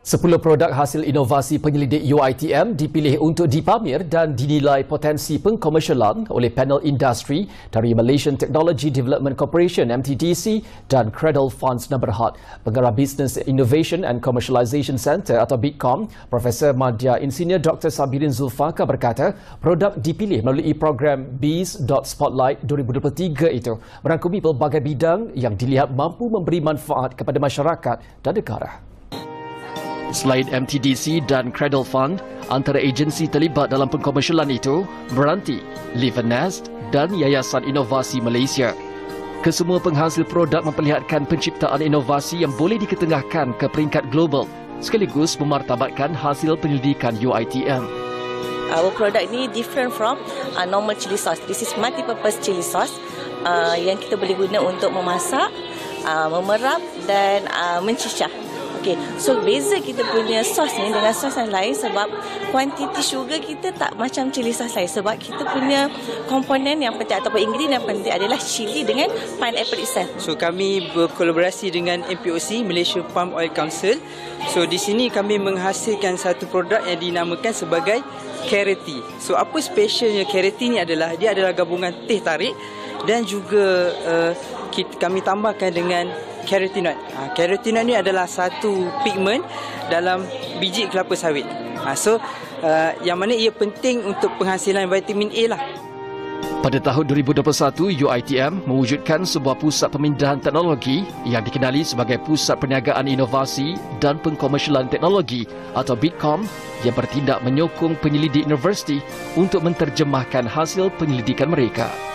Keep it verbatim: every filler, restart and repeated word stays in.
Sepuluh produk hasil inovasi penyelidik U I T M dipilih untuk dipamer dan dinilai potensi pengkomersialan oleh panel industri dari Malaysian Technology Development Corporation M T D C dan Cradle Funds Berhad. Pengarah Business Innovation and Commercialization Centre atau BITCOM, Profesor Madya Insinyur Doktor Sabirin Zulfaqar berkata, produk dipilih melalui program Bees Spotlight dua ribu dua puluh tiga itu merangkumi pelbagai bidang yang dilihat mampu memberi manfaat kepada masyarakat dan negara. Selain M T D C dan Cradle Fund, antara agensi terlibat dalam pengkomersialan itu Meranti, Live Nest dan Yayasan Inovasi Malaysia. Kesemua penghasil produk memperlihatkan penciptaan inovasi yang boleh diketengahkan ke peringkat global sekaligus memartabatkan hasil penyelidikan U I T M. Our product ni different from uh, normal chili sauce. This is multi-purpose chili sauce uh, yang kita boleh guna untuk memasak, uh, memerap dan uh, mencicah. Okay, so beza kita punya sos ni dengan sos yang lain sebab kuantiti sugar kita tak macam chili sauce lain sebab kita punya komponen yang penting ataupun ingredient yang penting adalah chili dengan pineapple itself. So kami berkolaborasi dengan M P O C, Malaysia Palm Oil Council. So di sini kami menghasilkan satu produk yang dinamakan sebagai Carrot-Tea. So apa specialnya Carrot-Tea ni adalah dia adalah gabungan teh tarik dan juga uh, kita, kami tambahkan dengan carotenoid. Ha, carotenoid ni adalah satu pigmen dalam biji kelapa sawit. Ha, so, uh, yang mana ia penting untuk penghasilan vitamin A lah. Pada tahun dua ribu dua puluh satu, U I T M mewujudkan sebuah pusat pemindahan teknologi yang dikenali sebagai Pusat Perniagaan Inovasi dan Pengkomersialan Teknologi atau BITCOM yang bertindak menyokong penyelidik universiti untuk menterjemahkan hasil penyelidikan mereka.